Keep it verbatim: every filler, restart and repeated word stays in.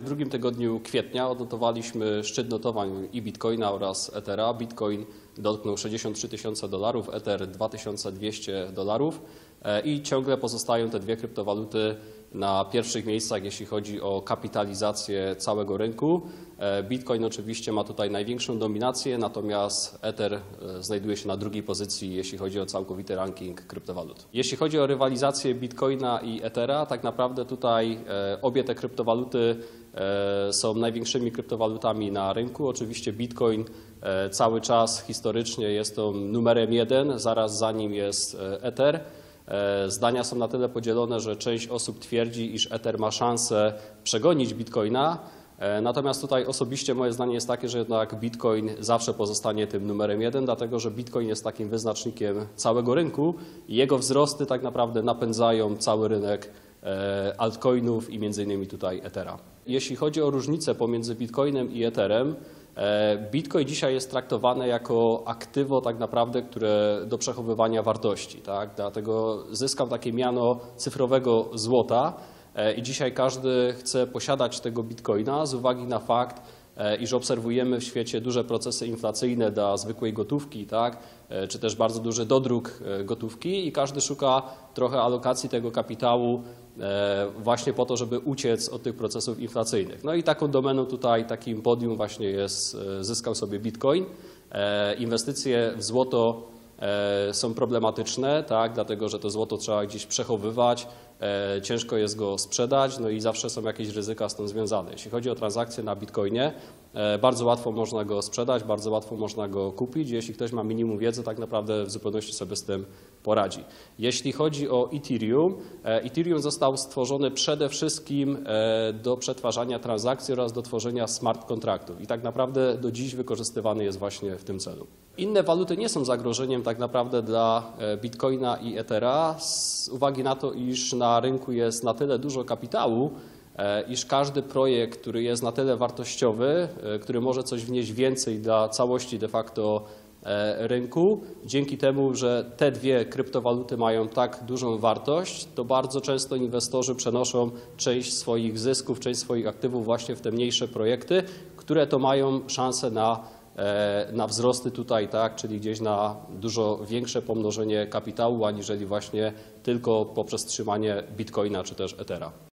W drugim tygodniu kwietnia odnotowaliśmy szczyt notowań i Bitcoina oraz Ethera. Bitcoin dotknął sześćdziesiąt trzy tysiące dolarów, Ether dwa tysiące dwieście dolarów i ciągle pozostają te dwie kryptowaluty na pierwszych miejscach, jeśli chodzi o kapitalizację całego rynku. Bitcoin oczywiście ma tutaj największą dominację, natomiast Ether znajduje się na drugiej pozycji, jeśli chodzi o całkowity ranking kryptowalut. Jeśli chodzi o rywalizację Bitcoina i Ethera, tak naprawdę tutaj obie te kryptowaluty są największymi kryptowalutami na rynku. Oczywiście Bitcoin cały czas historycznie jest to numerem jeden, zaraz za nim jest Ether. Zdania są na tyle podzielone, że część osób twierdzi, iż Ether ma szansę przegonić Bitcoina. Natomiast tutaj osobiście moje zdanie jest takie, że jednak Bitcoin zawsze pozostanie tym numerem jeden, dlatego że Bitcoin jest takim wyznacznikiem całego rynku i jego wzrosty tak naprawdę napędzają cały rynek altcoinów i między innymi tutaj Ethera. Jeśli chodzi o różnicę pomiędzy Bitcoinem i Etherem, Bitcoin dzisiaj jest traktowany jako aktywo tak naprawdę, które do przechowywania wartości, tak? Dlatego zyskał takie miano cyfrowego złota i dzisiaj każdy chce posiadać tego Bitcoina z uwagi na fakt, iż obserwujemy w świecie duże procesy inflacyjne dla zwykłej gotówki, tak? Czy też bardzo duży dodruk gotówki i każdy szuka trochę alokacji tego kapitału właśnie po to, żeby uciec od tych procesów inflacyjnych. No i taką domeną tutaj, takim podium właśnie jest, zyskał sobie Bitcoin. Inwestycje w złoto są problematyczne, tak, dlatego że to złoto trzeba gdzieś przechowywać, ciężko jest go sprzedać, no i zawsze są jakieś ryzyka z tym związane. Jeśli chodzi o transakcje na Bitcoinie, bardzo łatwo można go sprzedać, bardzo łatwo można go kupić. Jeśli ktoś ma minimum wiedzy, tak naprawdę w zupełności sobie z tym poradzi. Jeśli chodzi o Ethereum, Ethereum został stworzony przede wszystkim do przetwarzania transakcji oraz do tworzenia smart kontraktów i tak naprawdę do dziś wykorzystywany jest właśnie w tym celu. Inne waluty nie są zagrożeniem tak naprawdę dla Bitcoina i Ethera z uwagi na to, iż na rynku jest na tyle dużo kapitału, iż każdy projekt, który jest na tyle wartościowy, który może coś wnieść więcej dla całości de facto rynku, dzięki temu, że te dwie kryptowaluty mają tak dużą wartość, to bardzo często inwestorzy przenoszą część swoich zysków, część swoich aktywów właśnie w te mniejsze projekty, które to mają szansę na na wzrosty tutaj, tak, czyli gdzieś na dużo większe pomnożenie kapitału, aniżeli właśnie tylko poprzez trzymanie Bitcoina czy też Ethera.